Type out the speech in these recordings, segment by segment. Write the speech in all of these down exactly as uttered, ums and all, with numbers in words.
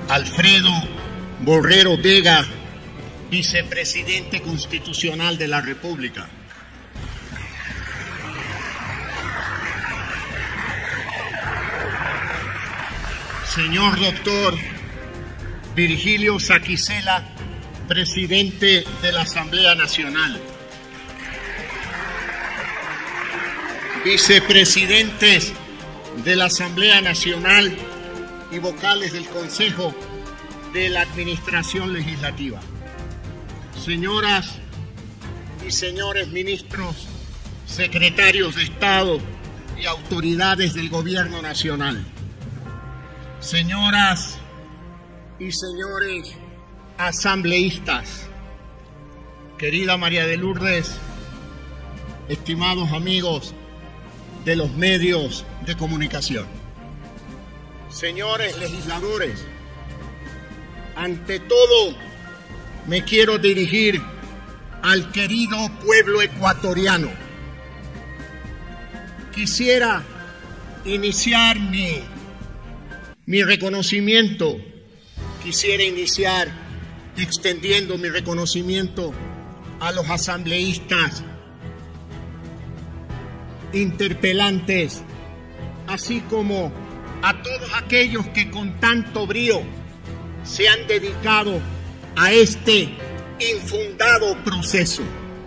Alfredo Borrero Vega, vicepresidente constitucional de la República. Señor doctor Virgilio Saquicela, presidente de la Asamblea Nacional. Vicepresidentes de la Asamblea Nacional y vocales del Consejo de la Administración Legislativa. Señoras y señores ministros, secretarios de Estado y autoridades del Gobierno Nacional. Señoras y señores asambleístas, querida María de Lourdes, estimados amigos de los medios de comunicación, señores legisladores, ante todo me quiero dirigir al querido pueblo ecuatoriano. Quisiera iniciar mi, mi reconocimiento, quisiera iniciar extendiendo mi reconocimiento a los asambleístas interpelantes, así como a todos aquellos que con tanto brío se han dedicado a este infundado proceso.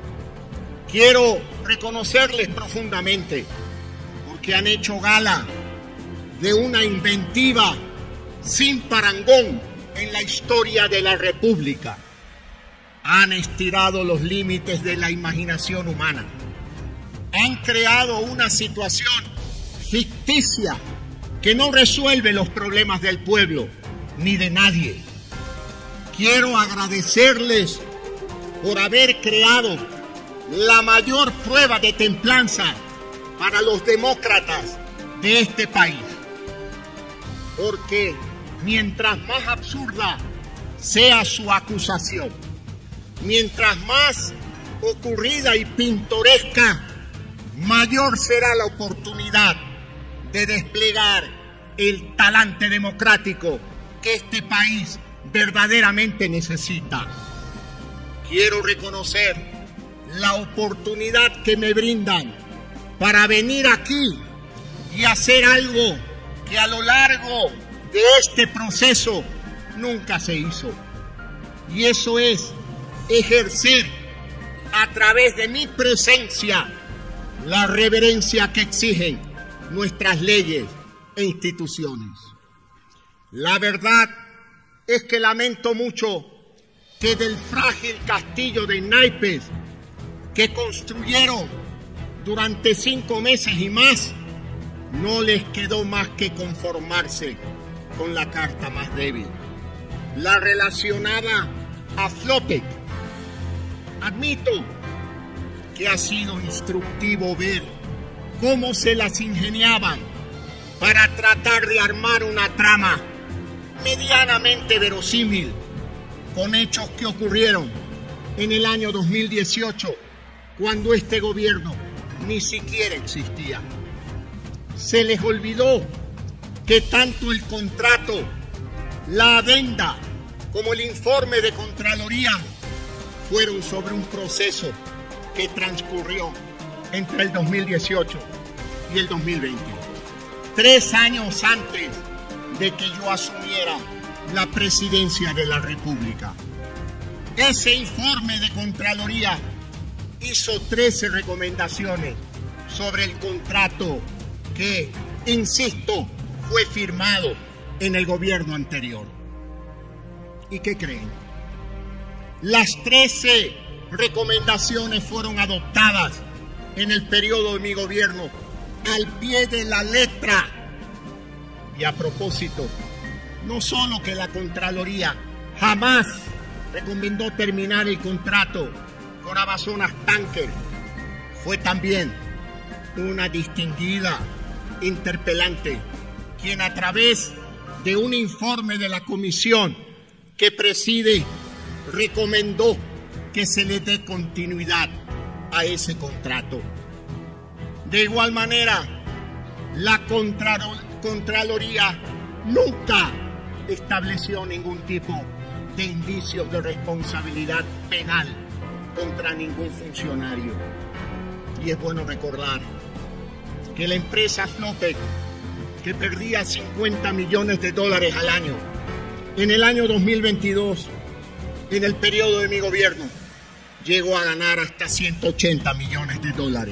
Quiero reconocerles profundamente porque han hecho gala de una inventiva sin parangón en la historia de la República. Han estirado los límites de la imaginación humana. Han creado una situación ficticia que no resuelve los problemas del pueblo ni de nadie. Quiero agradecerles por haber creado la mayor prueba de templanza para los demócratas de este país. Porque mientras más absurda sea su acusación, mientras más ocurrida y pintoresca, mayor será la oportunidad de desplegar el talante democrático que este país verdaderamente necesita. Quiero reconocer la oportunidad que me brindan para venir aquí y hacer algo que a lo largo de este proceso nunca se hizo. Y eso es ejercer a través de mi presencia la reverencia que exigen nuestras leyes e instituciones. La verdad es que lamento mucho que del frágil castillo de naipes que construyeron durante cinco meses y más, no les quedó más que conformarse con la carta más débil, la relacionada a Flopec. Admito que ha sido instructivo ver cómo se las ingeniaban para tratar de armar una trama medianamente verosímil con hechos que ocurrieron en el año dos mil dieciocho, cuando este gobierno ni siquiera existía. Se les olvidó que tanto el contrato, la adenda, como el informe de Contraloría fueron sobre un proceso que transcurrió entre el dos mil dieciocho y el dos mil veinte. Tres años antes de que yo asumiera la presidencia de la República. Ese informe de Contraloría hizo trece recomendaciones sobre el contrato que, insisto, fue firmado en el gobierno anterior. ¿Y qué creen? Las trece recomendaciones fueron adoptadas en el periodo de mi gobierno al pie de la letra. Y a propósito, no solo que la Contraloría jamás recomendó terminar el contrato con Amazonas Tanker, fue también una distinguida interpelante quien a través de un informe de la comisión que preside recomendó que se le dé continuidad a ese contrato. De igual manera, la Contraloría nunca estableció ningún tipo de indicios de responsabilidad penal contra ningún funcionario. Y es bueno recordar que la empresa Flopec, que perdía cincuenta millones de dólares al año, en el año dos mil veintidós, en el periodo de mi gobierno, llegó a ganar hasta ciento ochenta millones de dólares.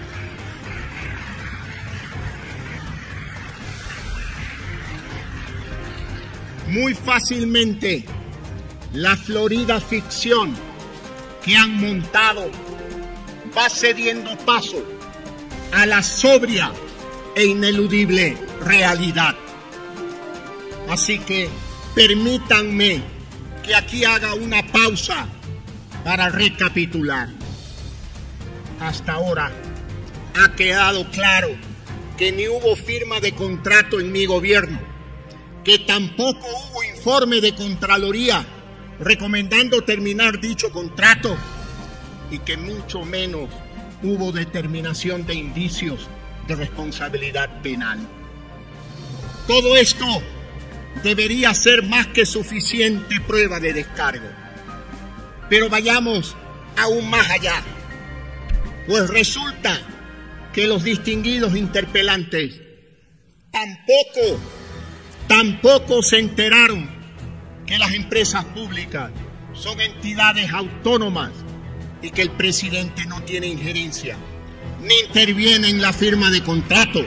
Muy fácilmente, la florida ficción que han montado va cediendo paso a la sobria e ineludible realidad. Así que permítanme que aquí haga una pausa para recapitular. Hasta ahora ha quedado claro que ni hubo firma de contrato en mi gobierno, que tampoco hubo informe de Contraloría recomendando terminar dicho contrato y que mucho menos hubo determinación de indicios de responsabilidad penal. Todo esto debería ser más que suficiente prueba de descargo. Pero vayamos aún más allá, pues resulta que los distinguidos interpelantes tampoco, tampoco se enteraron que las empresas públicas son entidades autónomas y que el presidente no tiene injerencia, ni interviene en la firma de contrato,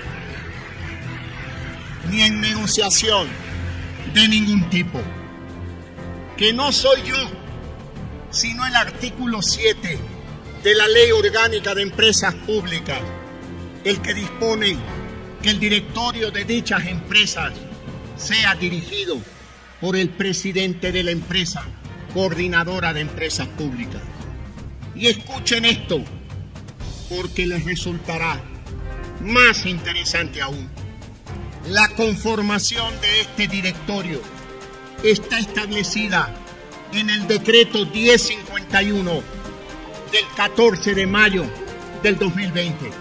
ni en negociación de ningún tipo. Que no soy yo, sino el artículo siete de la Ley Orgánica de Empresas Públicas, el que dispone que el directorio de dichas empresas sea dirigido por el presidente de la empresa coordinadora de empresas públicas. Y escuchen esto, porque les resultará más interesante aún. La conformación de este directorio está establecida en el decreto diez cincuenta y uno del catorce de mayo del dos mil veinte.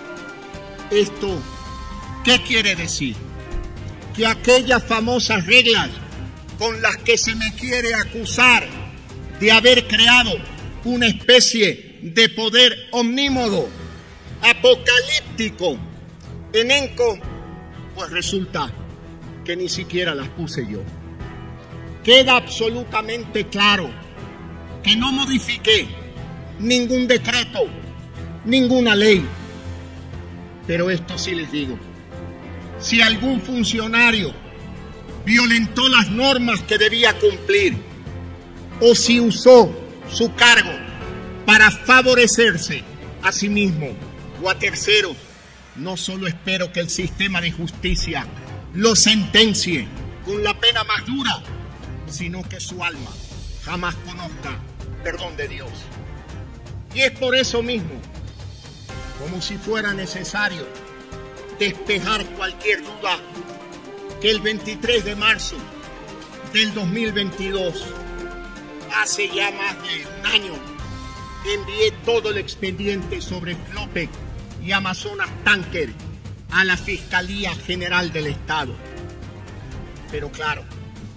¿Esto qué quiere decir? Que aquellas famosas reglas con las que se me quiere acusar de haber creado una especie de poder omnímodo, apocalíptico, en ENCO, pues resulta que ni siquiera las puse yo. Queda absolutamente claro que no modifiqué ningún decreto, ninguna ley. Pero esto sí les digo, si algún funcionario violentó las normas que debía cumplir o si usó su cargo para favorecerse a sí mismo o a terceros, no solo espero que el sistema de justicia lo sentencie con la pena más dura, sino que su alma jamás conozca perdón de Dios. Y es por eso mismo, como si fuera necesario despejar cualquier duda, que el veintitrés de marzo del dos mil veintidós, hace ya más de un año, envié todo el expediente sobre Flopec y Amazonas Tanker a la Fiscalía General del Estado. Pero claro,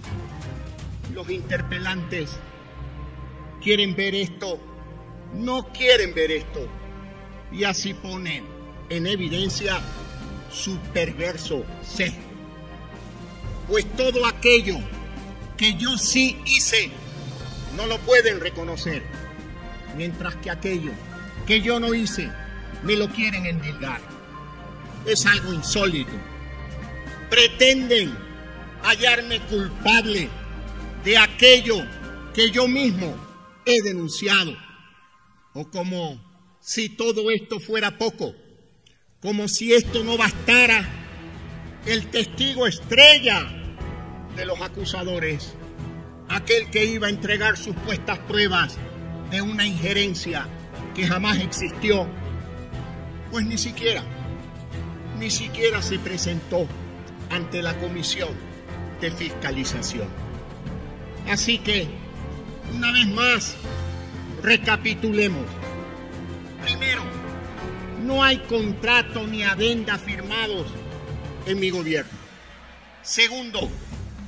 los interpelantes quieren ver esto, no quieren ver esto, y así ponen en evidencia su perverso sesgo. Pues todo aquello que yo sí hice no lo pueden reconocer, mientras que aquello que yo no hice me lo quieren endilgar. Es algo insólito. Pretenden hallarme culpable de aquello que yo mismo he denunciado. O como si todo esto fuera poco, como si esto no bastara, el testigo estrella de los acusadores, aquel que iba a entregar supuestas pruebas de una injerencia que jamás existió, pues ni siquiera, ni siquiera se presentó ante la comisión de fiscalización. Así que, una vez más, recapitulemos. Primero, no hay contrato ni adenda firmados en mi gobierno. Segundo,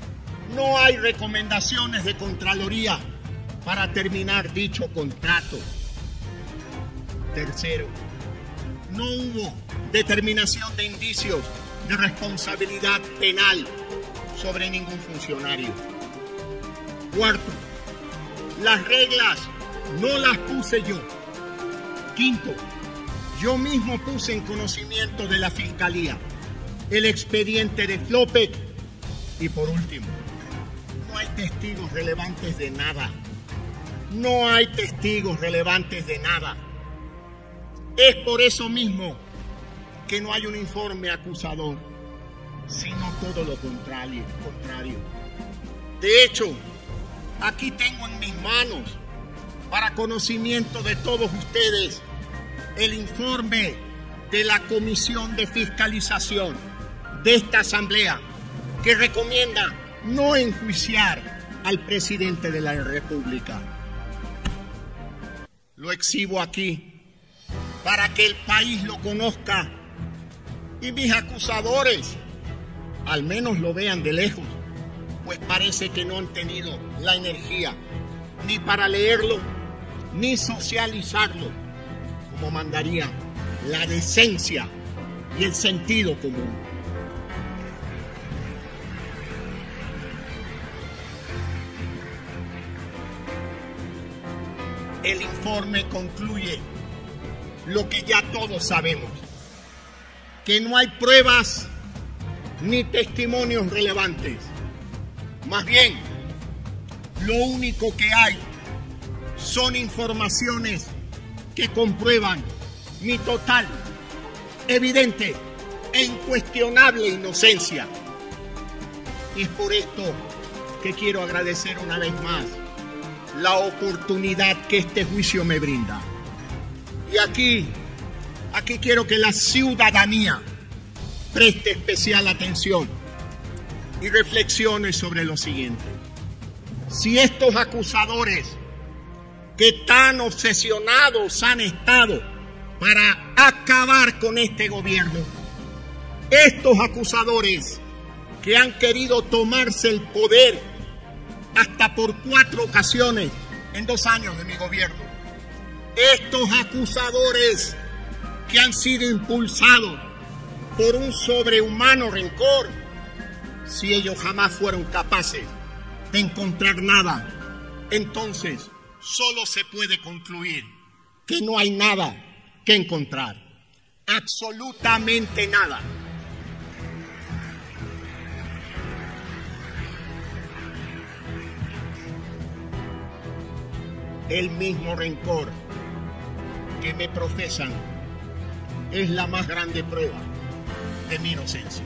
No hay recomendaciones de Contraloría para terminar dicho contrato. Tercero, no hubo determinación de indicios de responsabilidad penal sobre ningún funcionario. Cuarto, las reglas no las puse yo. Quinto, yo mismo puse en conocimiento de la Fiscalía el expediente de Flopec. Y por último, no hay testigos relevantes de nada. No hay testigos relevantes de nada. Es por eso mismo que no hay un informe acusador, sino todo lo contrario. contrario. De hecho, aquí tengo en mis manos, para conocimiento de todos ustedes, el informe de la Comisión de Fiscalización de esta Asamblea, que recomienda no enjuiciar al presidente de la República. Lo exhibo aquí para que el país lo conozca y mis acusadores al menos lo vean de lejos, pues parece que no han tenido la energía ni para leerlo ni socializarlo como mandaría la decencia y el sentido común. El informe concluye lo que ya todos sabemos, que no hay pruebas ni testimonios relevantes. Más bien, lo único que hay son informaciones que comprueban mi total, evidente e incuestionable inocencia. Es por esto que quiero agradecer una vez más la oportunidad que este juicio me brinda. Y aquí, aquí quiero que la ciudadanía preste especial atención y reflexione sobre lo siguiente. Si estos acusadores que tan obsesionados han estado para acabar con este gobierno, estos acusadores que han querido tomarse el poder hasta por cuatro ocasiones en dos años de mi gobierno, estos acusadores que han sido impulsados por un sobrehumano rencor, si ellos jamás fueron capaces de encontrar nada, entonces solo se puede concluir que no hay nada que encontrar, absolutamente nada. El mismo rencor que me profesan es la más grande prueba de mi inocencia.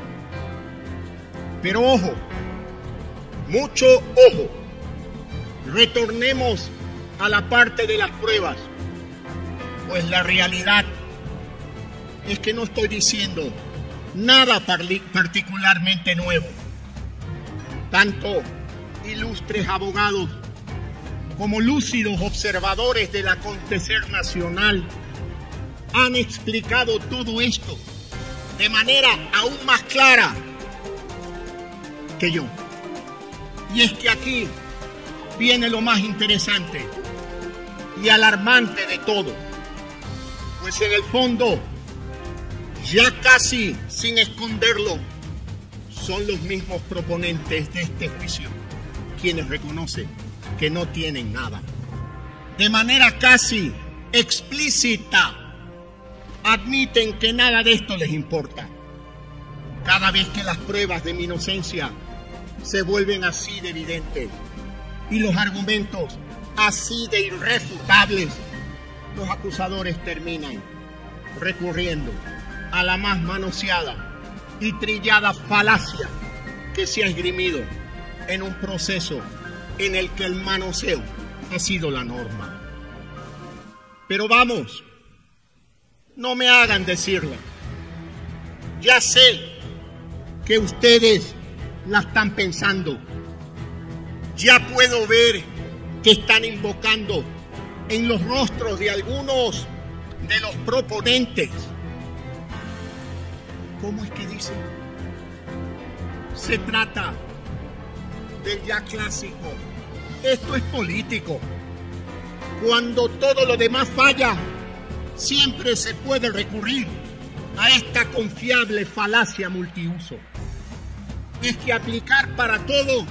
Pero ojo, mucho ojo, retornemos a la parte de las pruebas, pues la realidad es que no estoy diciendo nada particularmente nuevo. Tanto ilustres abogados como lúcidos observadores del acontecer nacional han explicado todo esto de manera aún más clara que yo. Y es que aquí viene lo más interesante y alarmante de todo, pues en el fondo, ya casi sin esconderlo, son los mismos proponentes de este juicio quienes reconocen que no tienen nada. De manera casi explícita, admiten que nada de esto les importa. Cada vez que las pruebas de mi inocencia se vuelven así de evidentes y los argumentos así de irrefutables, los acusadores terminan recurriendo a la más manoseada y trillada falacia que se ha esgrimido en un proceso en el que el manoseo ha sido la norma. Pero vamos, no me hagan decirlo. Ya sé que ustedes la están pensando. Ya puedo ver que están invocando en los rostros de algunos de los proponentes. ¿Cómo es que dicen? Se trata del ya clásico. Esto es político. Cuando todo lo demás falla, siempre se puede recurrir a esta confiable falacia multiuso. Es que aplicar para todo,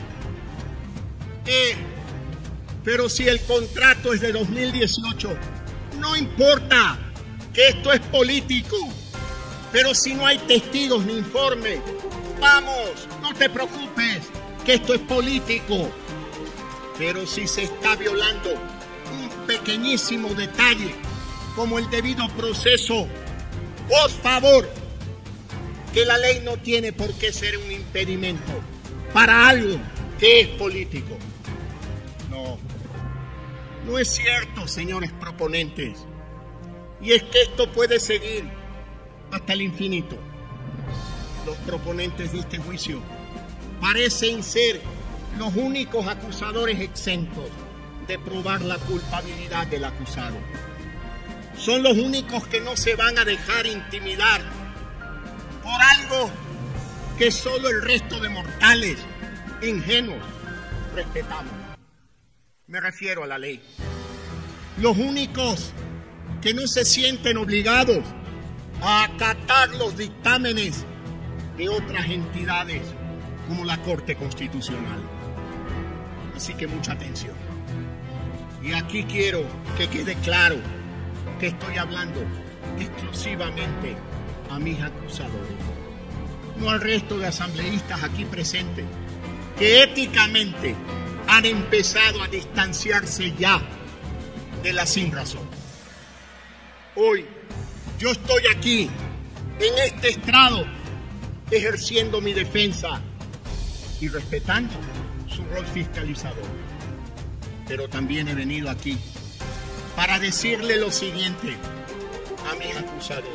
eh, pero si el contrato es de dos mil dieciocho, no importa que esto es político, pero si no hay testigos ni informes, vamos, no te preocupes, que esto es político. Pero si se está violando un pequeñísimo detalle, como el debido proceso, por favor, que la ley no tiene por qué ser un impedimento para algo que es político. No, no es cierto, señores proponentes. Y es que esto puede seguir hasta el infinito. Los proponentes de este juicio parecen ser los únicos acusadores exentos de probar la culpabilidad del acusado. Son los únicos que no se van a dejar intimidar por algo que solo el resto de mortales ingenuos respetamos. Me refiero a la ley. Los únicos que no se sienten obligados a acatar los dictámenes de otras entidades como la Corte Constitucional. Así que mucha atención. Y aquí quiero que quede claro que estoy hablando exclusivamente a mis acusadores, no al resto de asambleístas aquí presentes, que éticamente han empezado a distanciarse ya de la sinrazón. Hoy yo estoy aquí, en este estrado, ejerciendo mi defensa y respetando su rol fiscalizador. Pero también he venido aquí para decirle lo siguiente a mis acusadores.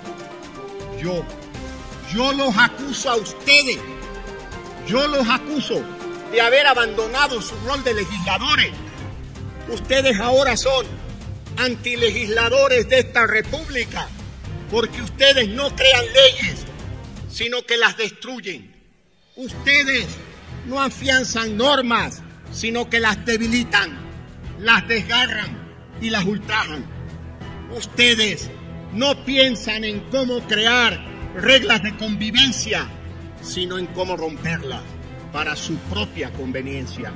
Yo, yo los acuso a ustedes, yo los acuso de haber abandonado su rol de legisladores. Ustedes ahora son antilegisladores de esta república, porque ustedes no crean leyes, sino que las destruyen. Ustedes no afianzan normas, sino que las debilitan, las desgarran y las ultrajan. Ustedes no piensan en cómo crear reglas de convivencia, sino en cómo romperlas para su propia conveniencia.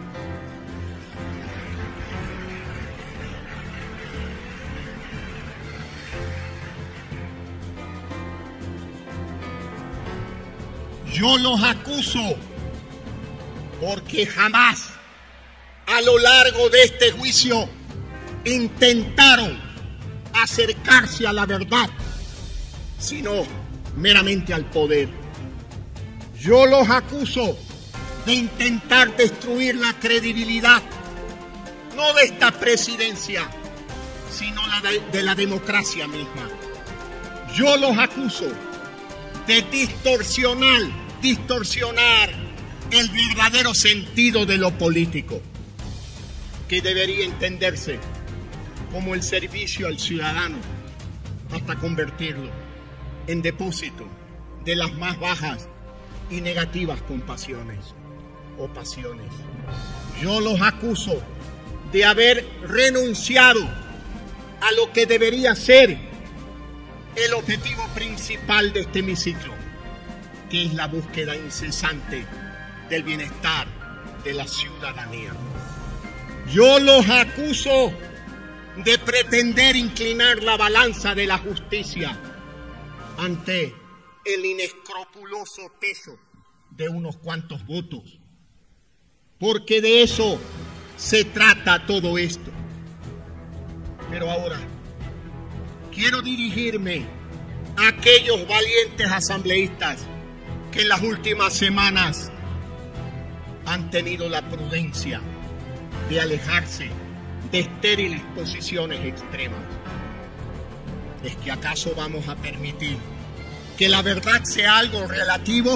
Yo los acuso porque jamás a lo largo de este juicio intentaron acercarse a la verdad, sino meramente al poder. Yo los acuso de intentar destruir la credibilidad, no de esta presidencia, sino la de, de la democracia misma. Yo los acuso de distorsionar, distorsionar el verdadero sentido de lo político, que debería entenderse como el servicio al ciudadano, hasta convertirlo en depósito de las más bajas y negativas compasiones o pasiones. Yo los acuso de haber renunciado a lo que debería ser el objetivo principal de este hemiciclo, que es la búsqueda incesante del bienestar de la ciudadanía. Yo los acuso de pretender inclinar la balanza de la justicia ante el inescrupuloso peso de unos cuantos votos, porque de eso se trata todo esto. Pero ahora quiero dirigirme a aquellos valientes asambleístas que en las últimas semanas han tenido la prudencia de alejarse de estériles posiciones extremas. ¿Es que acaso vamos a permitir que la verdad sea algo relativo?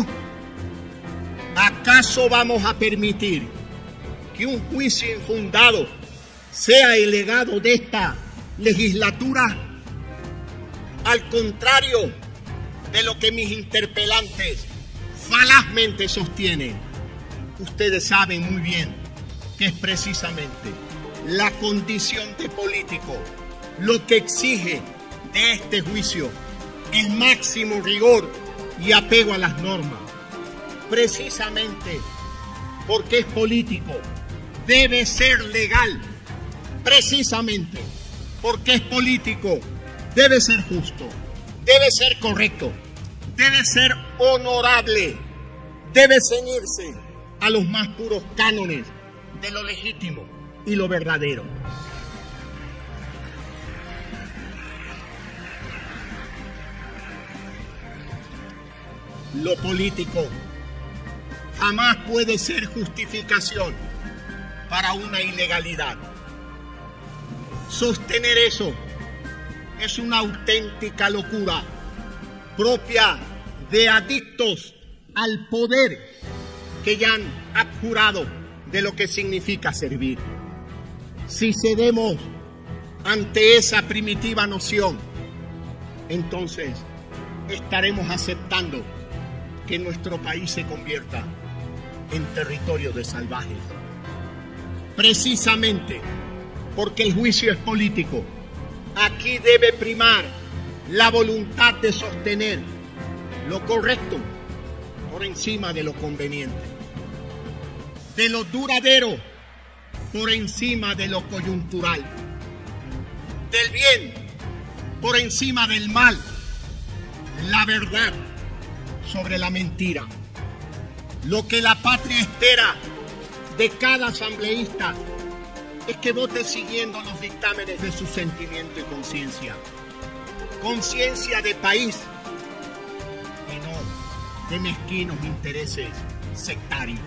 ¿Acaso vamos a permitir que un juicio infundado sea el legado de esta legislatura? Al contrario de lo que mis interpelantes falazmente sostienen, ustedes saben muy bien que es precisamente la condición de político lo que exige de este juicio el máximo rigor y apego a las normas. Precisamente porque es político, debe ser legal. Precisamente porque es político, debe ser justo, debe ser correcto, debe ser honorable, debe ceñirse a los más puros cánones de lo legítimo y lo verdadero. Lo político jamás puede ser justificación para una ilegalidad. Sostener eso es una auténtica locura propia de adictos al poder que ya han abjurado de lo que significa servir. Si cedemos ante esa primitiva noción, entonces estaremos aceptando que nuestro país se convierta en territorio de salvajes. Precisamente porque el juicio es político, aquí debe primar la voluntad de sostener lo correcto por encima de lo conveniente, de lo duradero por encima de lo coyuntural, del bien por encima del mal, la verdad sobre la mentira. Lo que la patria espera de cada asambleísta es que vote siguiendo los dictámenes de su sentimiento y conciencia. Conciencia de país y no de mezquinos intereses sectarios.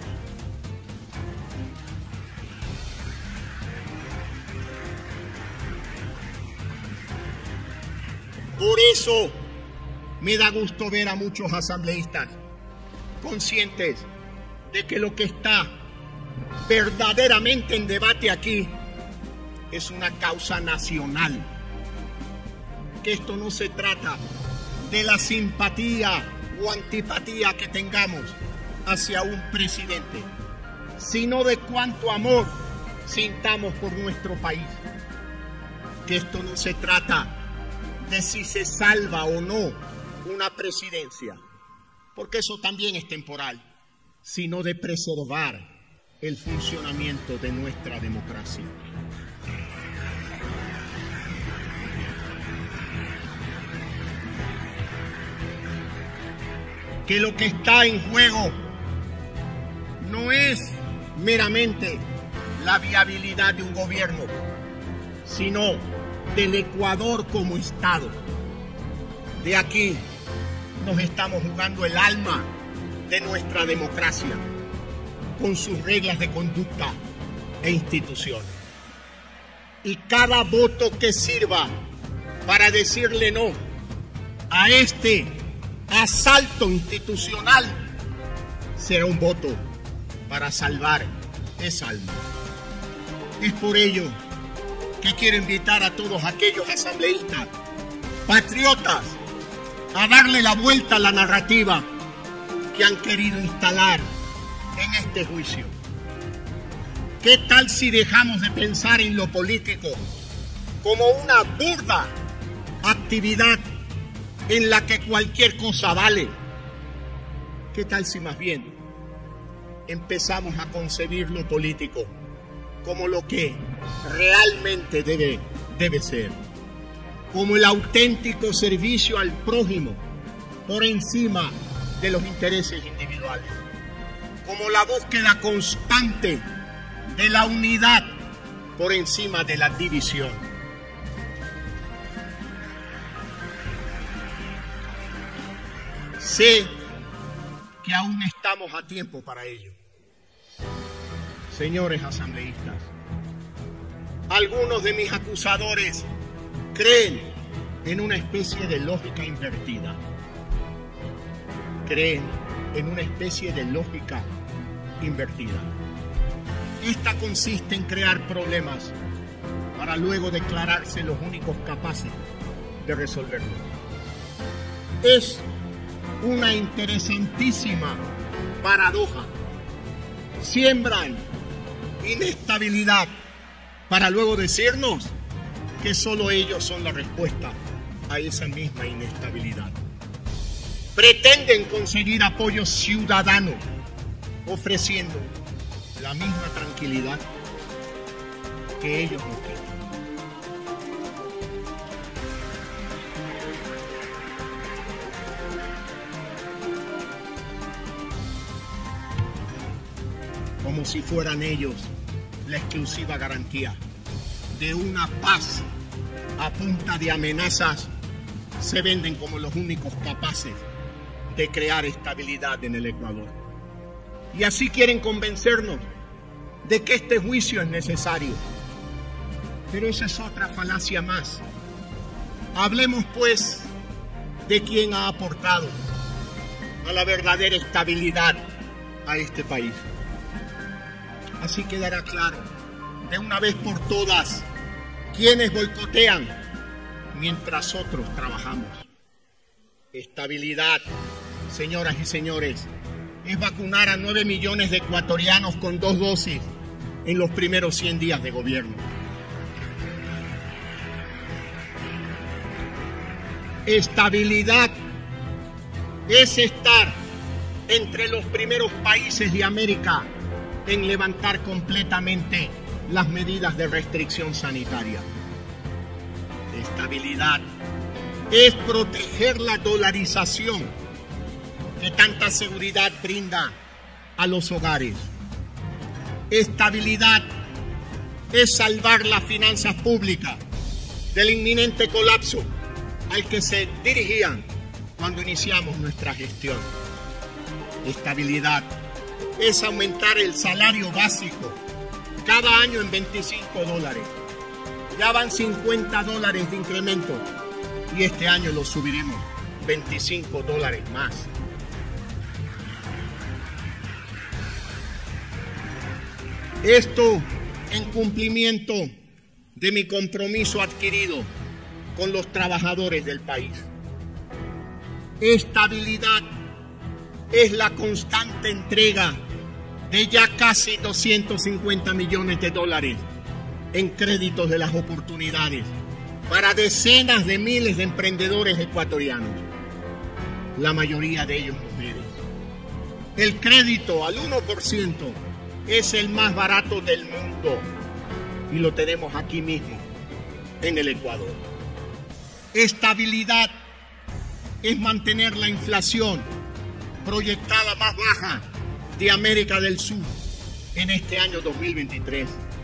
Por eso me da gusto ver a muchos asambleístas conscientes de que lo que está verdaderamente en debate aquí es una causa nacional. Que esto no se trata de la simpatía o antipatía que tengamos hacia un presidente, sino de cuánto amor sintamos por nuestro país. Que esto no se trata de si se salva o no una presidencia, porque eso también es temporal, sino de preservar el funcionamiento de nuestra democracia. Que lo que está en juego no es meramente la viabilidad de un gobierno, sino del Ecuador como Estado. De aquí nos estamos jugando el alma de nuestra democracia, con sus reglas de conducta e instituciones. Y cada voto que sirva para decirle no a este asalto institucional será un voto para salvar esa alma. Es por ello que quiero invitar a todos aquellos asambleístas patriotas a darle la vuelta a la narrativa que han querido instalar en este juicio. ¿Qué tal si dejamos de pensar en lo político como una burda actividad en la que cualquier cosa vale? ¿Qué tal si más bien empezamos a concebir lo político como lo que realmente debe, debe ser? Como el auténtico servicio al prójimo por encima de los intereses individuales, como la búsqueda constante de la unidad por encima de la división. Sé que aún estamos a tiempo para ello. Señores asambleístas, algunos de mis acusadores creen en una especie de lógica invertida. Creen en una especie de lógica invertida. Esta consiste en crear problemas para luego declararse los únicos capaces de resolverlos. Es una interesantísima paradoja, siembran inestabilidad para luego decirnos que solo ellos son la respuesta a esa misma inestabilidad. Pretenden conseguir apoyo ciudadano ofreciendo la misma tranquilidad que ellos nos quitan. Como si fueran ellos la exclusiva garantía de una paz a punta de amenazas, se venden como los únicos capaces de crear estabilidad en el Ecuador. Y así quieren convencernos de que este juicio es necesario. Pero esa es otra falacia más. Hablemos pues de quién ha aportado a la verdadera estabilidad a este país. Así quedará claro de una vez por todas quienes boicotean mientras otros trabajamos. Estabilidad, señoras y señores, es vacunar a nueve millones de ecuatorianos con dos dosis en los primeros cien días de gobierno. Estabilidad es estar entre los primeros países de América en levantar completamente las medidas de restricción sanitaria. Estabilidad es proteger la dolarización que tanta seguridad brinda a los hogares. Estabilidad es salvar las finanzas públicas del inminente colapso al que se dirigían cuando iniciamos nuestra gestión. Estabilidad es aumentar el salario básico cada año en veinticinco dólares. Ya van cincuenta dólares de incremento y este año lo subiremos veinticinco dólares más. Esto en cumplimiento de mi compromiso adquirido con los trabajadores del país. Estabilidad es la constante entrega de ya casi doscientos cincuenta millones de dólares en créditos de las oportunidades para decenas de miles de emprendedores ecuatorianos, la mayoría de ellos mujeres. El crédito al uno por ciento es el más barato del mundo y lo tenemos aquí mismo, en el Ecuador. Estabilidad es mantener la inflación proyectada más baja de América del Sur en este año dos mil veintitrés.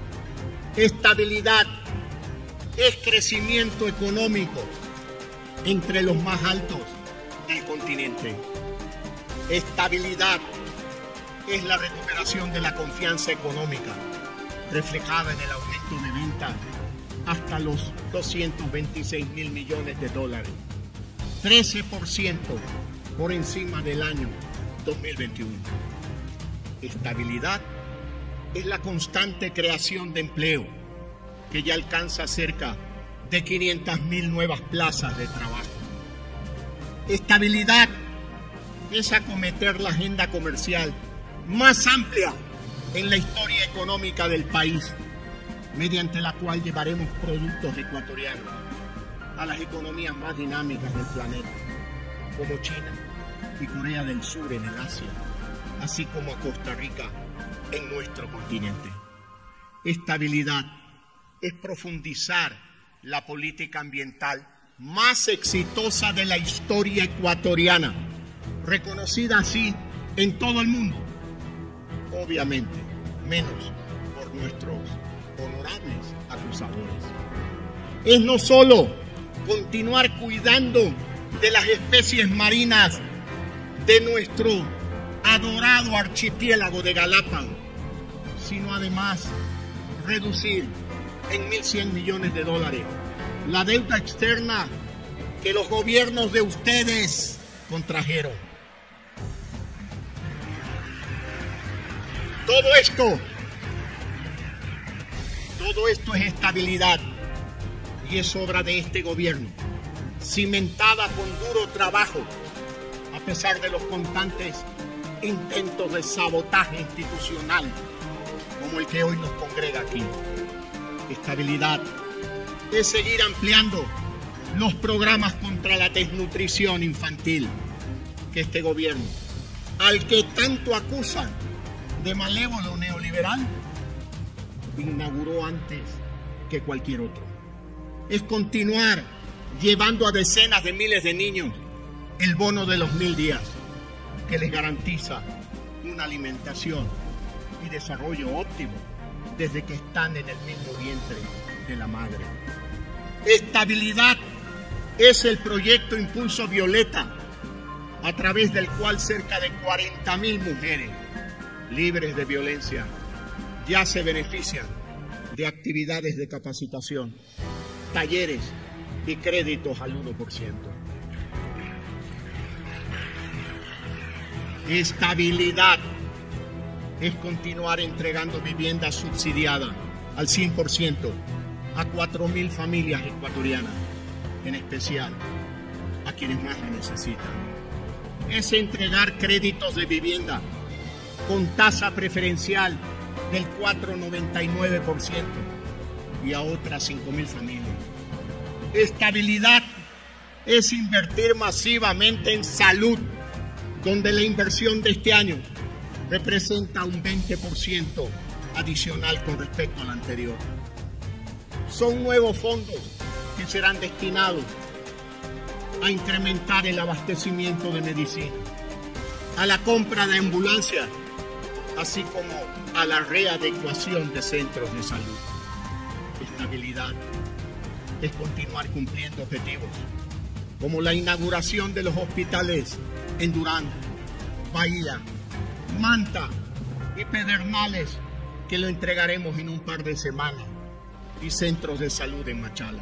Estabilidad es crecimiento económico entre los más altos del continente. Estabilidad es la recuperación de la confianza económica reflejada en el aumento de ventas hasta los doscientos veintiséis mil millones de dólares, trece por ciento por encima del año dos mil veintiuno. Estabilidad es la constante creación de empleo que ya alcanza cerca de quinientas mil nuevas plazas de trabajo. Estabilidad es acometer la agenda comercial más amplia en la historia económica del país, mediante la cual llevaremos productos ecuatorianos a las economías más dinámicas del planeta, como China y Corea del Sur en el Asia, así como a Costa Rica en nuestro continente. Estabilidad es profundizar la política ambiental más exitosa de la historia ecuatoriana, reconocida así en todo el mundo, obviamente menos por nuestros honorables acusadores. Es no solo continuar cuidando de las especies marinas de nuestro adorado archipiélago de Galápagos, sino además reducir en mil cien millones de dólares la deuda externa que los gobiernos de ustedes contrajeron. Todo esto, todo esto es estabilidad y es obra de este gobierno, cimentada con duro trabajo, a pesar de los constantes intentos de sabotaje institucional como el que hoy nos congrega aquí. Estabilidad es seguir ampliando los programas contra la desnutrición infantil que este gobierno, al que tanto acusan de malévolo neoliberal, inauguró antes que cualquier otro. Es continuar llevando a decenas de miles de niños el bono de los mil días, que les garantiza una alimentación y desarrollo óptimo desde que están en el mismo vientre de la madre. Estabilidad es el proyecto Impulso Violeta, a través del cual cerca de cuarenta mil mujeres libres de violencia ya se benefician de actividades de capacitación, talleres y créditos al uno por ciento. Estabilidad es continuar entregando vivienda subsidiada al cien por ciento a cuatro mil familias ecuatorianas, en especial a quienes más lo necesitan. Es entregar créditos de vivienda con tasa preferencial del cuatro coma noventa y nueve por ciento y a otras cinco mil familias. Estabilidad es invertir masivamente en salud, donde la inversión de este año representa un veinte por ciento adicional con respecto al anterior. Son nuevos fondos que serán destinados a incrementar el abastecimiento de medicina, a la compra de ambulancias, así como a la readecuación de centros de salud. Estabilidad es continuar cumpliendo objetivos, como la inauguración de los hospitales en Durán, Bahía, Manta y Pedernales, que lo entregaremos en un par de semanas, y centros de salud en Machala.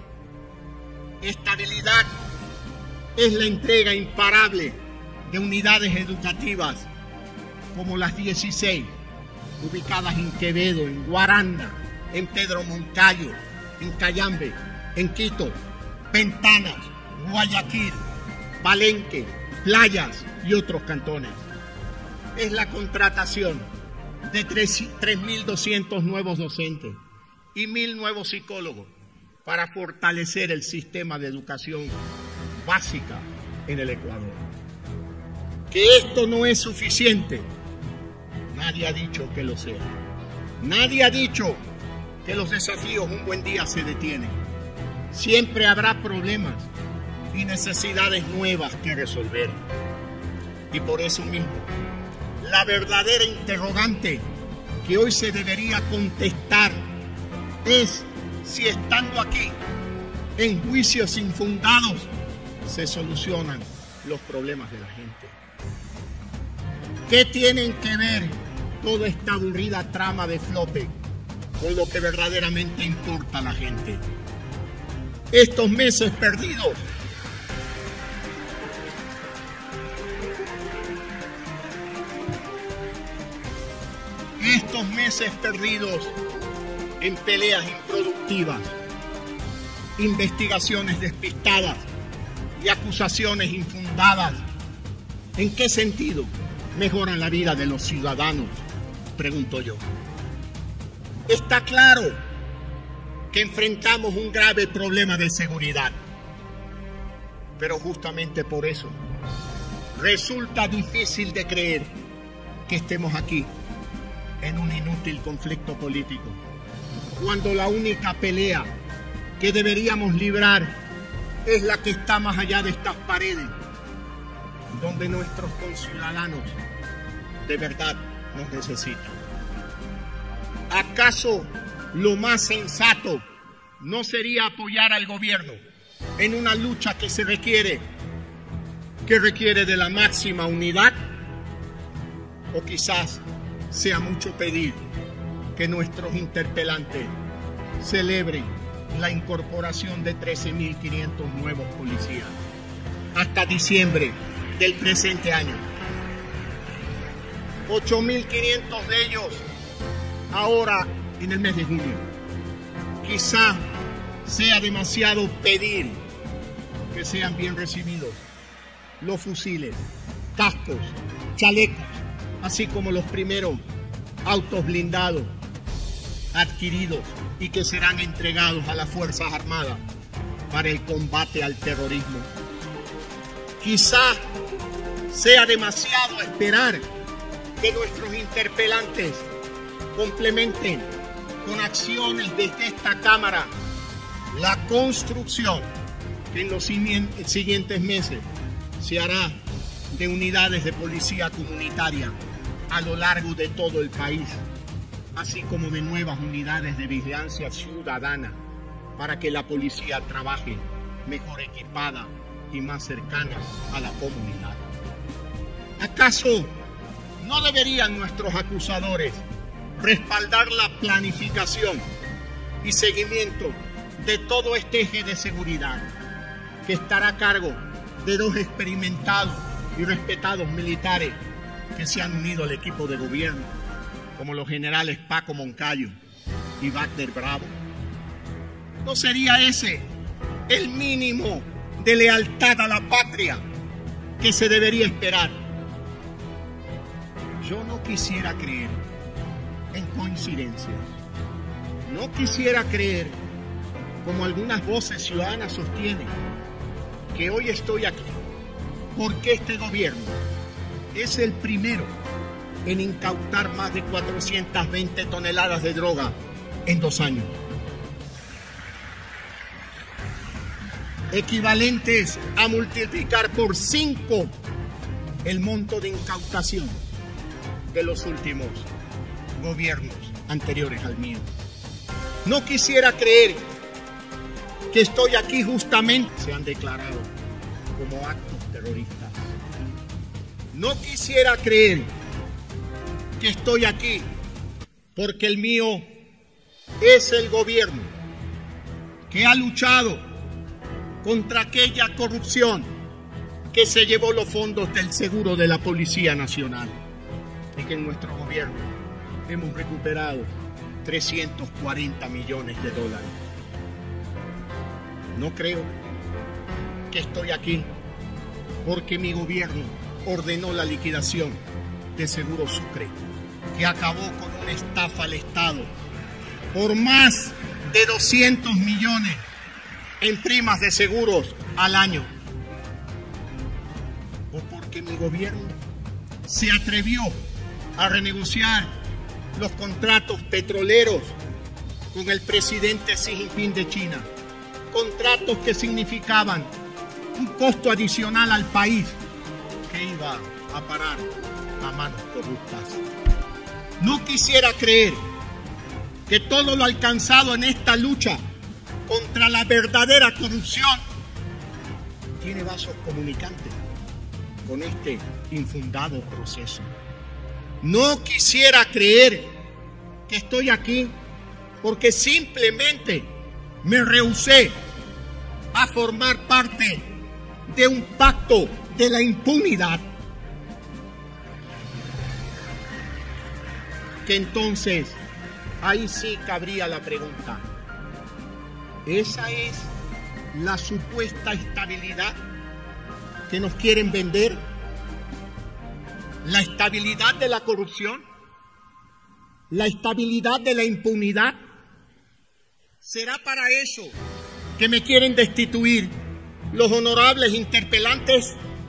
Estabilidad es la entrega imparable de unidades educativas como las dieciséis ubicadas en Quevedo, en Guaranda, en Pedro Moncayo, en Cayambe, en Quito, Ventanas, Guayaquil, Palenque, Playas y otros cantones. Es la contratación de tres mil doscientos nuevos docentes y mil nuevos psicólogos para fortalecer el sistema de educación básica en el Ecuador. Que esto no es suficiente, nadie ha dicho que lo sea. Nadie ha dicho que los desafíos un buen día se detienen. Siempre habrá problemas y necesidades nuevas que resolver. Y por eso mismo, la verdadera interrogante que hoy se debería contestar es si estando aquí, en juicios infundados, se solucionan los problemas de la gente. ¿Qué tienen que ver toda esta aburrida trama de flote con lo que verdaderamente importa a la gente? Estos meses perdidos Estos meses perdidos en peleas improductivas, investigaciones despistadas y acusaciones infundadas, ¿en qué sentido mejoran la vida de los ciudadanos? Pregunto yo. Está claro que enfrentamos un grave problema de seguridad, pero justamente por eso resulta difícil de creer que estemos aquí en un inútil conflicto político, cuando la única pelea que deberíamos librar es la que está más allá de estas paredes, donde nuestros conciudadanos de verdad nos necesitan. ¿Acaso lo más sensato no sería apoyar al gobierno en una lucha que se requiere, que requiere de la máxima unidad? O quizás sea mucho pedir que nuestros interpelantes celebren la incorporación de trece mil quinientos nuevos policías hasta diciembre del presente año. ocho mil quinientos de ellos ahora en el mes de junio. Quizá sea demasiado pedir que sean bien recibidos los fusiles, cascos, chalecos así como los primeros autos blindados adquiridos y que serán entregados a las Fuerzas Armadas para el combate al terrorismo. Quizá sea demasiado esperar que nuestros interpelantes complementen con acciones desde esta Cámara la construcción que en los siguientes meses se hará de unidades de policía comunitaria a lo largo de todo el país, así como de nuevas unidades de vigilancia ciudadana para que la policía trabaje mejor equipada y más cercana a la comunidad. ¿Acaso no deberían nuestros acusadores respaldar la planificación y seguimiento de todo este eje de seguridad que estará a cargo de dos experimentados y respetados militares que se han unido al equipo de gobierno, como los generales Paco Moncayo y Wagner Bravo? ¿No sería ese el mínimo de lealtad a la patria que se debería esperar? Yo no quisiera creer en coincidencias. No quisiera creer, como algunas voces ciudadanas sostienen, que hoy estoy aquí porque este gobierno es el primero en incautar más de cuatrocientas veinte toneladas de droga en dos años, equivalentes a multiplicar por cinco el monto de incautación de los últimos gobiernos anteriores al mío. No quisiera creer que estoy aquí justamente, se han declarado como actos terroristas. No quisiera creer que estoy aquí porque el mío es el gobierno que ha luchado contra aquella corrupción que se llevó los fondos del seguro de la Policía Nacional y que en nuestro gobierno hemos recuperado trescientos cuarenta millones de dólares. No creo que estoy aquí porque mi gobierno ordenó la liquidación de Seguro Sucre, que acabó con una estafa al Estado por más de doscientos millones en primas de seguros al año. O porque mi gobierno se atrevió a renegociar los contratos petroleros con el presidente Xi Jinping de China, contratos que significaban un costo adicional al país que iba a parar a manos corruptas. No quisiera creer que todo lo alcanzado en esta lucha contra la verdadera corrupción tiene vasos comunicantes con este infundado proceso. No quisiera creer que estoy aquí porque simplemente me rehusé a formar parte de un pacto de la impunidad, que entonces ahí sí cabría la pregunta: ¿esa es la supuesta estabilidad que nos quieren vender? ¿La estabilidad de la corrupción? ¿La estabilidad de la impunidad? ¿Será para eso que me quieren destituir los honorables interpelantes?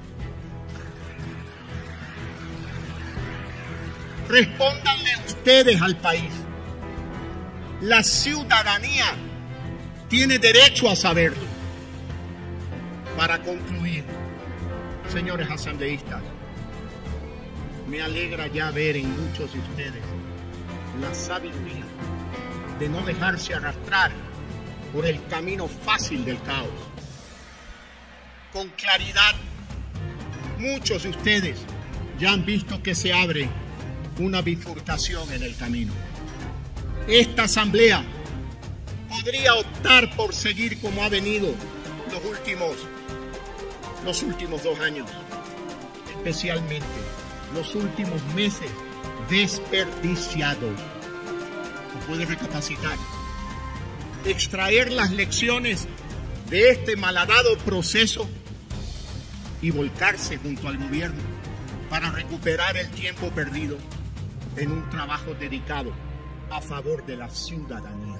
Respóndanle ustedes al país. La ciudadanía tiene derecho a saberlo. Para concluir, señores asambleístas, me alegra ya ver en muchos de ustedes la sabiduría de no dejarse arrastrar por el camino fácil del caos. Con claridad, muchos de ustedes ya han visto que se abre una bifurcación en el camino. Esta asamblea podría optar por seguir como ha venido los últimos, los últimos dos años, especialmente los últimos meses desperdiciados. Puede recapacitar, extraer las lecciones de este malhadado proceso y volcarse junto al gobierno para recuperar el tiempo perdido en un trabajo dedicado a favor de la ciudadanía.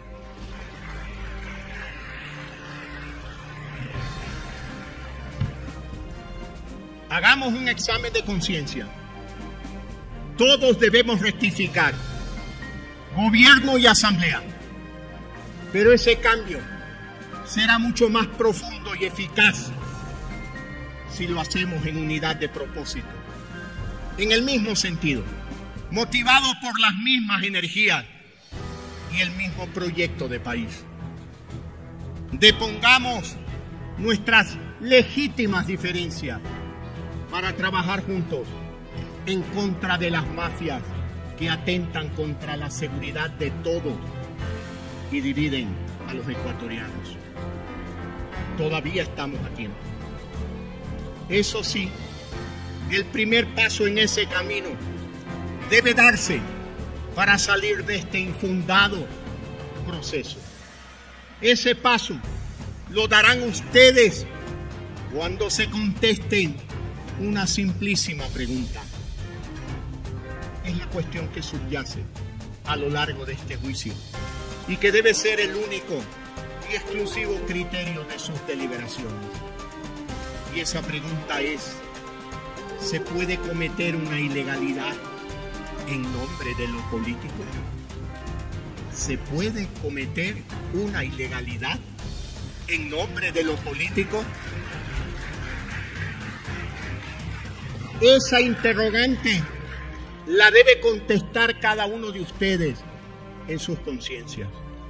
Hagamos un examen de conciencia. Todos debemos rectificar, gobierno y asamblea, pero ese cambio será mucho más profundo y eficaz si lo hacemos en unidad de propósito, en el mismo sentido, motivados por las mismas energías y el mismo proyecto de país. Depongamos nuestras legítimas diferencias para trabajar juntos en contra de las mafias que atentan contra la seguridad de todos y dividen a los ecuatorianos. Todavía estamos a tiempo. Eso sí, el primer paso en ese camino debe darse para salir de este infundado proceso. Ese paso lo darán ustedes cuando se contesten una simplísima pregunta. Es la cuestión que subyace a lo largo de este juicio y que debe ser el único y exclusivo criterio de sus deliberaciones. Y esa pregunta es: ¿se puede cometer una ilegalidad en nombre de lo político? ¿Se puede cometer una ilegalidad en nombre de lo político? Esa interrogante la debe contestar cada uno de ustedes en sus conciencias.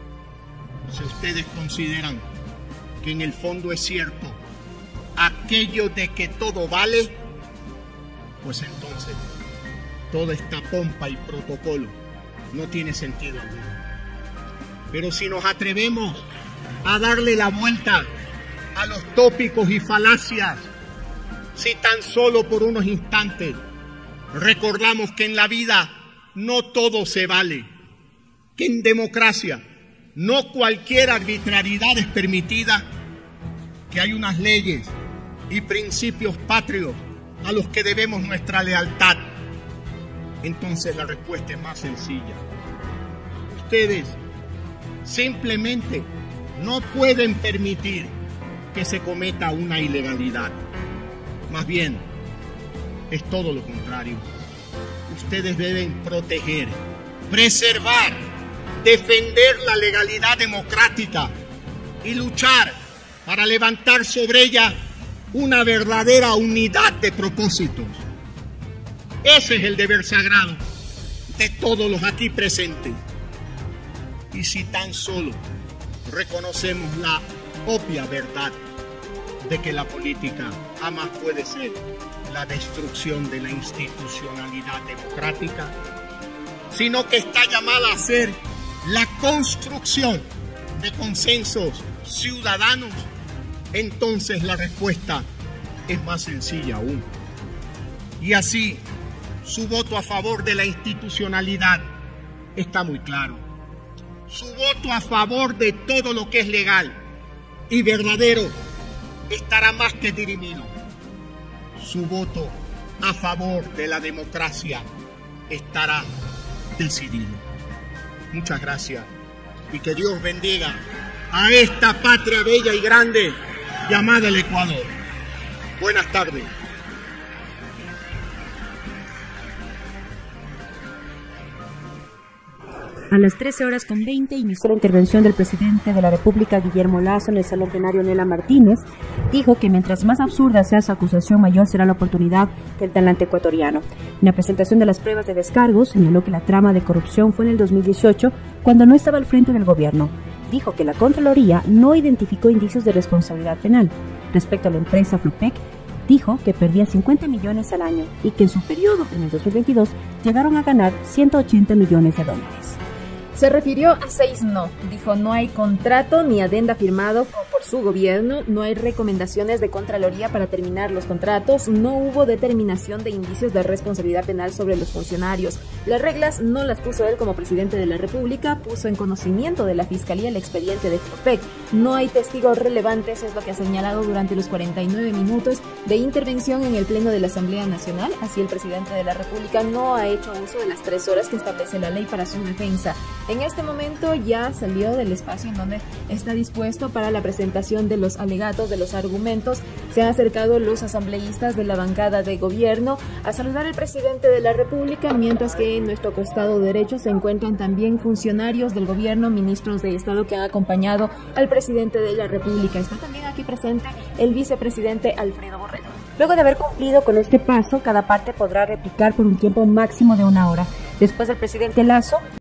Si ustedes consideran que en el fondo es cierto aquello de que todo vale, pues entonces toda esta pompa y protocolo no tiene sentido alguno. Pero si nos atrevemos a darle la vuelta a los tópicos y falacias, si tan solo por unos instantes recordamos que en la vida no todo se vale, que en democracia no cualquier arbitrariedad es permitida, que hay unas leyes y principios patrios a los que debemos nuestra lealtad, entonces la respuesta es más sencilla. Ustedes simplemente no pueden permitir que se cometa una ilegalidad. Más bien, es todo lo contrario. Ustedes deben proteger, preservar, defender la legalidad democrática y luchar para levantar sobre ella una verdadera unidad de propósitos. Ese es el deber sagrado de todos los aquí presentes. Y si tan solo reconocemos la obvia verdad de que la política jamás puede ser la destrucción de la institucionalidad democrática, sino que está llamada a ser la construcción de consensos ciudadanos, entonces la respuesta es más sencilla aún. Y así, su voto a favor de la institucionalidad está muy claro. Su voto a favor de todo lo que es legal y verdadero estará más que dirimido. Su voto a favor de la democracia estará decidido. Muchas gracias y que Dios bendiga a esta patria bella y grande llamada el Ecuador. Buenas tardes. A las trece horas con veinte inició la intervención del presidente de la República, Guillermo Lasso, en el Salón Plenario. Nela Martínez dijo que mientras más absurda sea su acusación, mayor será la oportunidad del talante ecuatoriano. En la presentación de las pruebas de descargo, señaló que la trama de corrupción fue en el dos mil dieciocho, cuando no estaba al frente del gobierno. Dijo que la Contraloría no identificó indicios de responsabilidad penal. Respecto a la empresa Flupec, dijo que perdía cincuenta millones al año y que en su periodo, en el dos mil veintidós, llegaron a ganar ciento ochenta millones de dólares. Se refirió a seis no. Dijo no hay contrato ni adenda firmado por su gobierno, no hay recomendaciones de Contraloría para terminar los contratos, no hubo determinación de indicios de responsabilidad penal sobre los funcionarios. Las reglas no las puso él como presidente de la República, puso en conocimiento de la Fiscalía el expediente de FOPEC. No hay testigos relevantes, es lo que ha señalado durante los cuarenta y nueve minutos de intervención en el Pleno de la Asamblea Nacional. Así el presidente de la República no ha hecho uso de las tres horas que establece la ley para su defensa. En este momento ya salió del espacio en donde está dispuesto para la presentación de los alegatos, de los argumentos. Se han acercado los asambleístas de la bancada de gobierno a saludar al presidente de la República, mientras que en nuestro costado derecho se encuentran también funcionarios del gobierno, ministros de Estado que han acompañado al presidente de la República. Está también aquí presente el vicepresidente Alfredo Borrero. Luego de haber cumplido con este paso, cada parte podrá replicar por un tiempo máximo de una hora. Después del presidente Lasso